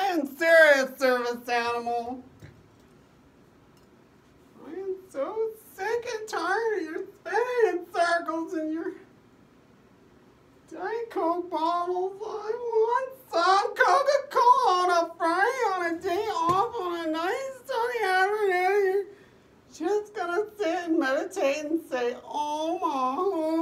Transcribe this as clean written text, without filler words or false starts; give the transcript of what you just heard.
being serious, service animal. I am so sick and tired of your spinning in circles and your Diet Coke bottles. I want some Coca-Cola on a Friday, on a day off, on a nice sunny afternoon. You're just gonna sit and meditate and say, oh my